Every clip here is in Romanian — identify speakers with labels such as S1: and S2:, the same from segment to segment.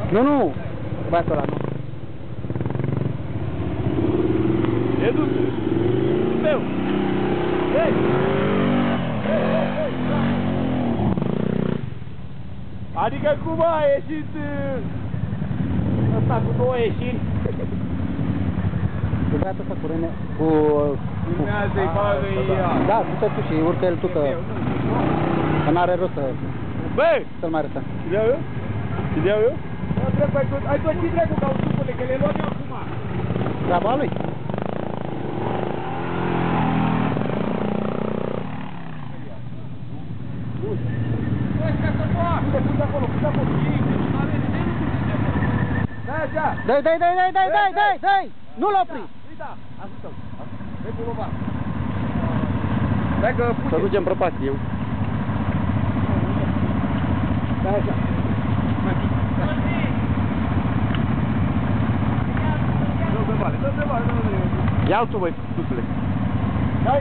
S1: Nu, băiatul ăla, nu.
S2: E dus. Meu. Ei. Adică cum a ieșit ăsta cu două ieșiri?
S1: Cu băiatul ăsta cu Rene, cu...
S2: Urmează-i bagă ea.
S1: Da, du-te tu și urcă el tu, că n-are rost
S2: Bă!
S1: să-l mai arătăm.
S2: Te deau eu? Te deau eu? Ai tot ce dracu ca usucule, că le luăm eu acum.
S1: Treaba lui. Dai! Nu-l opri!
S2: Uita, ajută-l. Dai cu lova. Dai că putem.
S1: Să ducem prăpastie.
S2: Dai așa. Dă-l pe vale.
S1: Ia-l tu, băi, susule.
S2: Dai.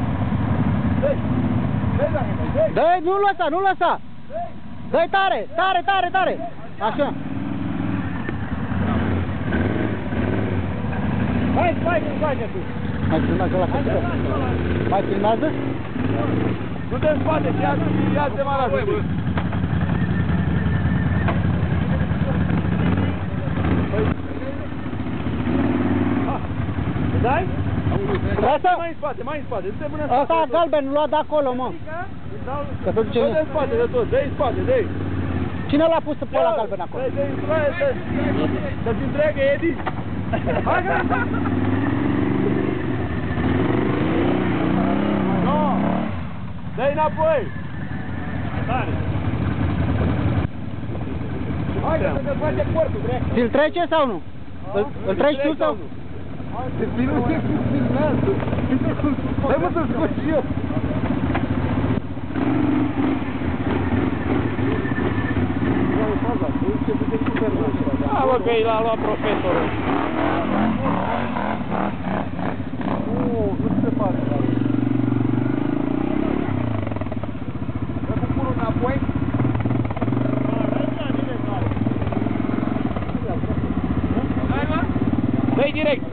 S1: Dai, nu lăsa! Dai tare! Așa.
S2: Hai, tu.
S1: Mai filmează la căsută? Mai filmează?
S2: Nu te în spate, ia-te mai la voi. Dai?
S1: Asta?
S2: Mai în spate.
S1: Asta galben, lua de acolo, mă. Că se duce...
S2: Dă-i în spate de tot, dă-i în spate, dă-i.
S1: Cine l-a pus pe ăla galben acolo?
S2: Să-ți întreagă, Edi. Hai, gata! No! Dă-i înapoi! Tare! Hai, că să te face corpul, drept!
S1: Ți-l trece sau nu? Îl treci tu sau?
S2: Te filmează! Dai mă să-l scot și eu! Da, bă, că i l-a luat profesorul. Nu se pare, dar... Dă cu curul înapoi. Dă-i direct.